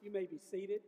You may be seated.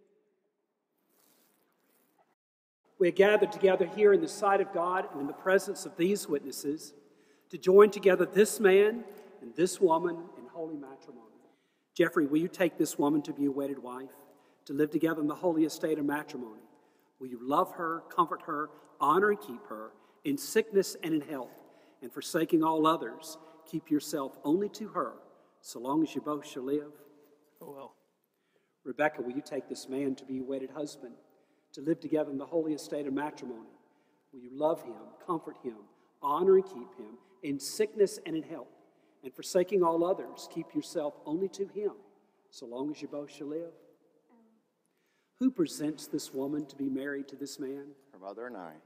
We are gathered together here in the sight of God and in the presence of these witnesses to join together this man and this woman in holy matrimony. Jeffrey, will you take this woman to be a wedded wife, to live together in the holy estate of matrimony? Will you love her, comfort her, honor and keep her in sickness and in health, and forsaking all others, keep yourself only to her, so long as you both shall live? Oh, well. Rebecca, will you take this man to be your wedded husband, to live together in the holy estate of matrimony? Will you love him, comfort him, honor and keep him in sickness and in health, and forsaking all others, keep yourself only to him, so long as you both shall live? Who presents this woman to be married to this man? Her mother and I.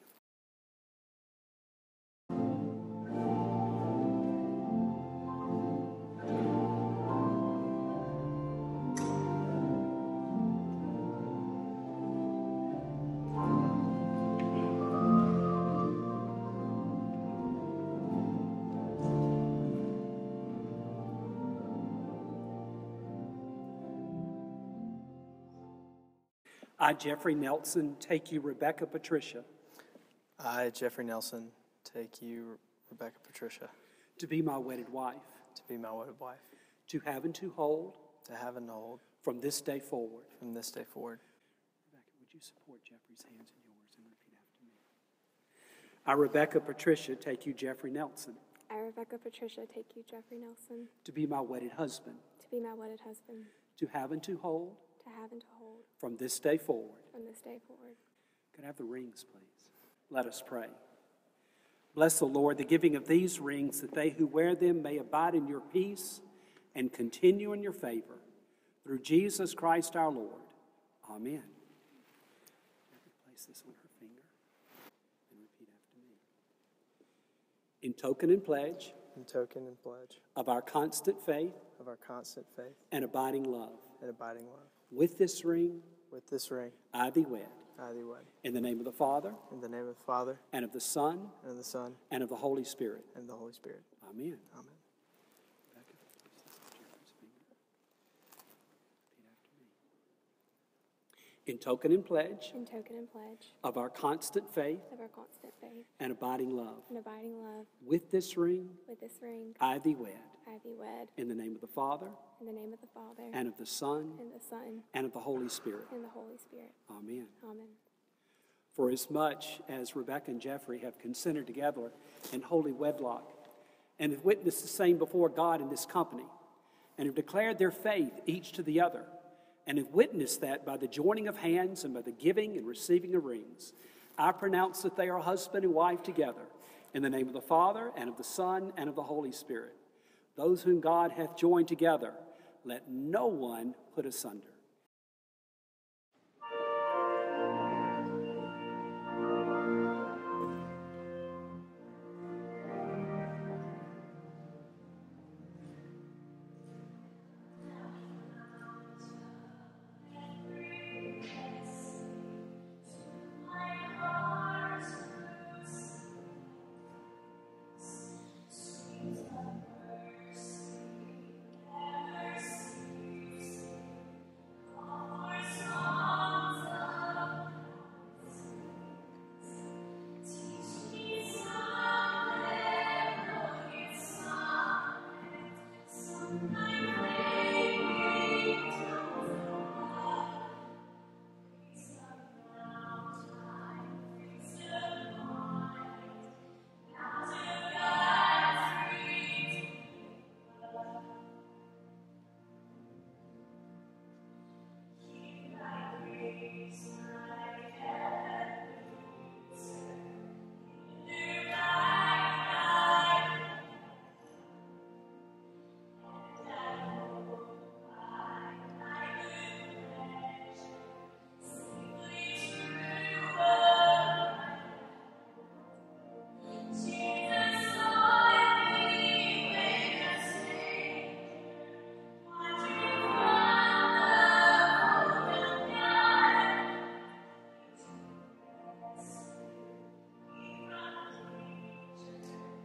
I, Jeffrey Nelson, take you, Rebecca Patricia, I, Jeffrey Nelson, take you, Rebecca Patricia, to be my wedded wife, to be my wedded wife, to have and to hold, to have and to hold, from this day forward. from this day forward. Rebecca, would you support Jeffrey's hands in yours and repeat after me? I, Rebecca Patricia, take you, Jeffrey Nelson, I, Rebecca Patricia, take you, Jeffrey Nelson, to be my wedded husband, to be my wedded husband, to have and to hold, to have and to hold, from this day forward. from this day forward. Could I have the rings, please? Let us pray. Bless, O Lord, the giving of these rings, that they who wear them may abide in your peace and continue in your favor. Through Jesus Christ our Lord. Amen. Place this on her finger and repeat after me. In token and pledge In token and pledge of our constant faith of our constant faith and abiding love, and abiding love, with this ring with this ring I thee wed. I thee wed. In the name of the Father, In the name of the Father, and of the Son, and of the Son, and of the Holy Spirit. and of the Holy Spirit. Amen. Amen. Rebecca, place this on Jeffrey's finger. Repeat after me. In token and pledge In token and pledge of our constant faith of our constant faith and abiding love, and abiding love, with this ring with this ring I thee wed. I thee wed. In the name of the Father, In the name of the Father, and of the Son, and the Son, and of the Holy Spirit. and the Holy Spirit. Amen. Amen. For as much as Rebecca and Jeffrey have consented together in holy wedlock, and have witnessed the same before God in this company, and have declared their faith each to the other, and have witnessed that by the joining of hands and by the giving and receiving of rings, I pronounce that they are husband and wife together, in the name of the Father, and of the Son, and of the Holy Spirit. Those whom God hath joined together, let no one put asunder.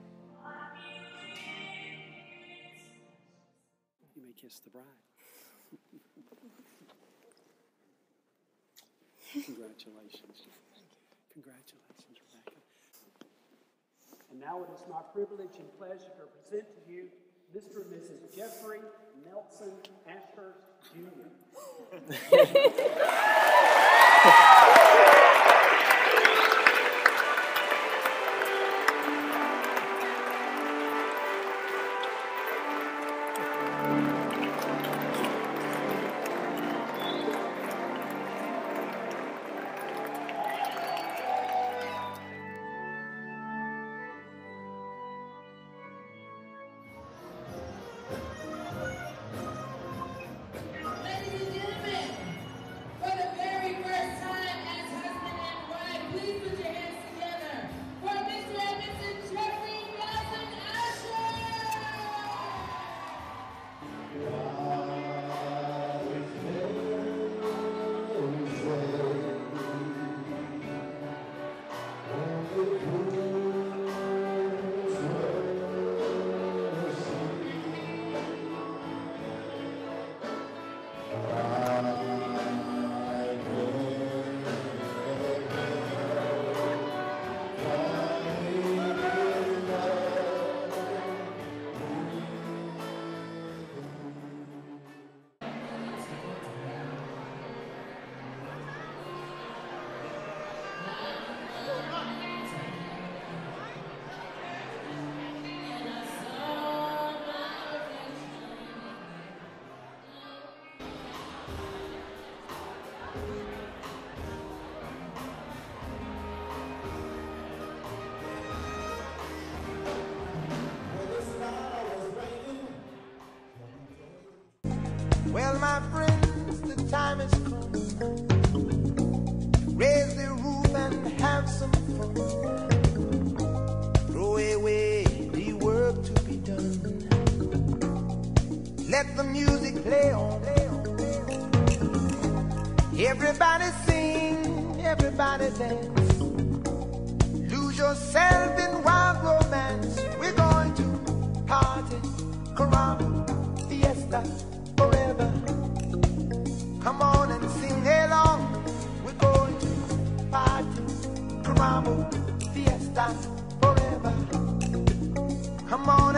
Kiss the bride. Congratulations. Congratulations, Rebecca. And now it is my privilege and pleasure to present to you Mr. and Mrs. Jeffrey Nelson Ashurst, Jr. Ladies and gentlemen, for the very first time as husband and wife, please put your hands together for Mr. and Mrs. Jeffrey Nelson Asher. Well, my friends, the time has come. Raise the roof and have some fun. Throw away the work to be done. Let the music play on. Everybody sing, everybody dance. Lose yourself in wild romance. We're going to party, caramba, fiesta, forever. Come on and sing along. We're going to party, caramba, fiesta, forever. Come on.